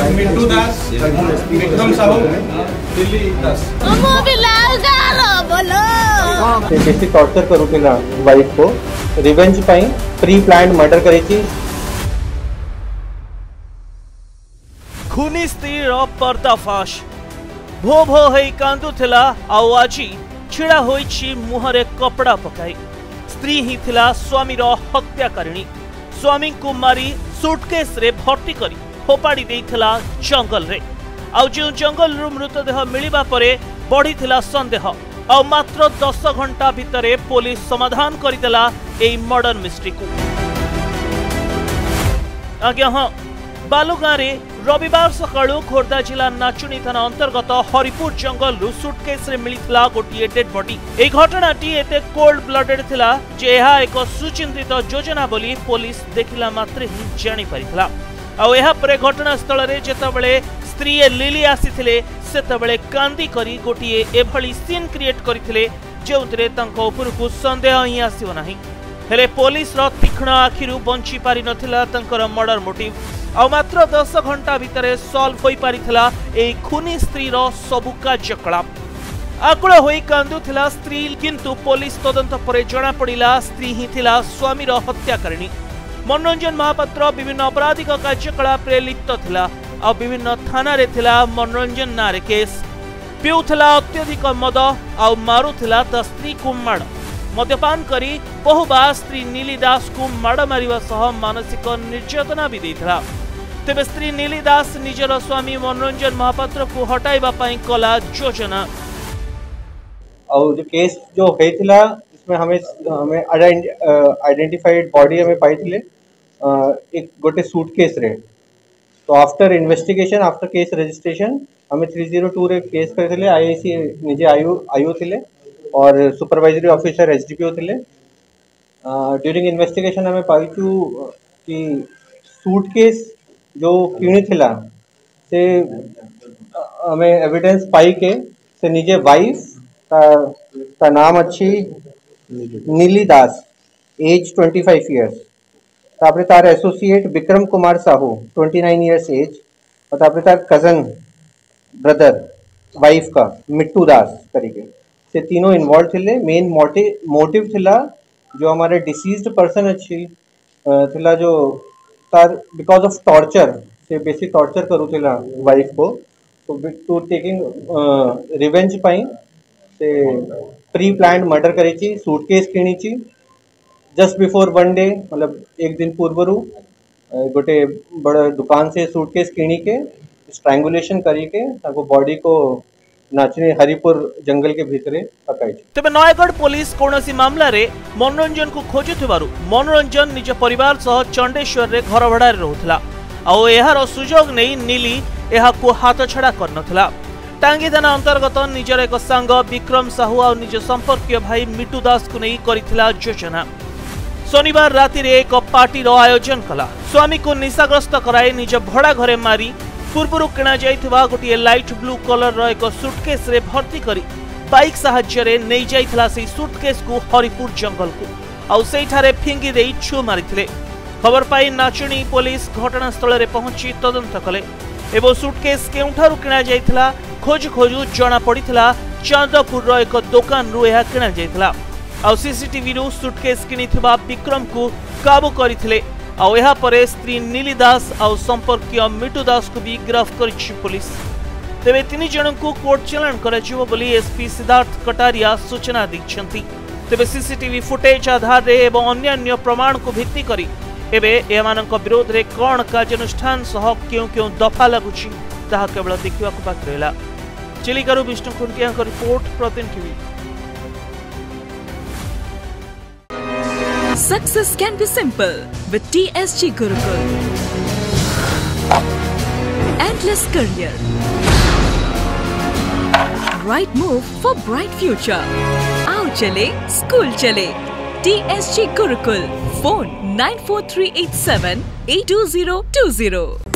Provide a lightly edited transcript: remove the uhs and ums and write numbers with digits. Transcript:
मिट्टू Das, Vikram Sahu, Dilli Das. Basic torture करूला wife को revenge पाई प्री प्लान्ड मर्डर करी। खुनी स्त्री पर्दाफाश भो भो होई कांदुथिला आउ आजी छिड़ा होईछि मुहरे कपड़ा पकाई। स्त्री ही थिला स्वामीर हत्याकारिणी। स्वामी को मारी सुटकेस रे भर्ती करी फोपाड़ी देइथिला जंगल रे। आउ जो जंगल रु मृतदेह मिलिबा परे बढ़ीथिला संदेह। आउ मात्र 10 घंटा भितरे पुलिस समाधान करिदेला एई मर्डर मिस्ट्री को। आज्ञा हाँ, बालुगाँ रे रविवार सकाळु खोर्धा जिला नाचुणी थाना अंतर्गत हरिपुर जंगल रु सुटकेस रे मिलिथिला गोटिए डेड बॉडी। एई घटनाटी एते कोल्ड ब्लडेड थिला जे एहा एक सुचिंतित योजना बोली पुलिस देखिला मात्र ही जानि परिथिला। आ एहा परे घटनास्थल रे जेतबेले स्त्री लिली आसीथिले सेतबेले कांदी करी गोटिए एभली सीन क्रिएट करिथिले जेउतरे तांको उपरकु संदेह ही आसीव नाही। हेले पुलिस रो तीक्ष्ण आखिरु बंची पारि नथिला तांकर मर्डर मोटिव। आ मात्र 10 घंटा भितरे सॉल्व होई पारिथिला एई खुनी स्त्री रो सबु कार्यकलाप। आकुल होई कांदुथिला स्त्री, किंतु पुलिस तदंत परे जणा पड़िला स्त्री ही थिला स्वामीर हत्याकारिणी। मनोरंजन महापात्र विभिन्न आपराधिक कार्यकलाप रे लिप्त थिला आ विभिन्न थाना रे थिला मनोरंजन नारे केस। पिउथिला अत्यधिक मद आ मारुथिला ता स्त्री को माड़। मद्यपान करी बहुबार स्त्री नीली दास को माड़ मारिवा सह मानसिक निर्यातना भी देथिला। तेबे स्त्री नीली दास निजर स्वामी मनोरंजन महापात्र को हटाइबा पई कला योजना। और जो केस जो हेतिला इसमें हमें आइडेंटिफाइड बॉडी हमें पाई थिले एक गोटे सूटकेस रे। तो after investigation after case registration हमें 302 रे केस करथिले। आईआईसी निजे आयु थिले और सुपरवाइजरी ऑफिसर एसडीपीओ थिले। ड्यूरिंग इन्वेस्टिगेशन हमें पाइचु कि सूटकेस जो किणी थिला से हमें एविडेंस पाई के से निजे वाइफ ता नाम अच्छी नीली दास, एज 25 इयर्स। तापरे तार associate Vikram Kumar Sahu 29 years age. और तापरे तार कजन ब्रदर वाइफ का मिट्टू दास करिके से तीनों इन्वॉल्व थिले। मेन मोटिव थिला जो हमारे डिसीज्ड पर्सन अच्छी थिला जो तार बिकॉज ऑफ टॉर्चर से बेसिक टॉर्चर करूथिला वाइफ को। तो टेकिंग रिवेंज पाई से प्री प्लान्ड मर्डर करी। सूटकेस किणी जस्ट बिफोर वन डे, मतलब एक दिन पूर्वरु गोटे बड़ा दुकान से सूटकेस किणी के स्ट्रैंगुलेशन करी के ताको बॉडी को नाचनी हरिपुर जंगल के भीतरे पकाई। तेबे नयगढ़ पुलिस कोनोसी मामला रे मनोरंजन को खोजुथिबारु मनोरंजन निज परिवार सह चंडेश्वर रे घर भड़ा रे रहउथला। आ एहार सुजोग नै नीली एहा को हाथ छड़ा करनथला। टांगी थाना अंतर्गत निजर एक सांग विक्रम साहू आ निज संपर्कीय भाई मिट्टू दास को नहीं करिथिला योजना। शनिवार राति रे एक पार्टी रो आयोजन कला। स्वामी को निशाग्रस्त कराई निज भड़ा घरे मारी पूर्वरु किणा जाइथिबा गोटिए लाइट ब्लू कलर रो एक सुटकेस रे भर्ती करी बाइक सहाय्य रे नै जाइथिला से सुटकेस को हरिपुर जंगल को आ सेठारे फिंगी देई छु मारिथिले। खबर पाई नाचुणी पुलिस घटनास्थल रे पहुंची तदंत कले एवं सुटकेस केउठारु किणा जाइथिला खोज खोजु जना पड़िथिला चांदपुर रो एक दुकान रु एहा किणा जाइथिला। आ सीसीटीवी रु सुटकेस किनिथिबा विक्रम को काबू करिथिले। आ एहा परे स्त्री नीली दास आ संपर्कीय मिट्टू दास को भी गिरफ्त करिछि पुलिस। तेबे 3 जन को कोर्ट चालान कराजिबो बोली एसपी सिद्धार्थ कटारिया सूचना दैछन्ति। तेबे सीसीटीवी फुटेज आधार रे एवं अन्य प्रमाण को भित्ति करी एबे एमानक विरोध रे कोन कार्यानुष्ठान सह क्यों दफा लागुछि ताहा केवल देखिबा को बाकी रहला। चिलिकारू विष्णु खुंटिया का रिपोर्ट, Pratidin TV. Success can be simple with TSG Gurukul. Endless career. Right move for bright future. Aao chale, school chale. TSG Gurukul. Phone 94387 82020.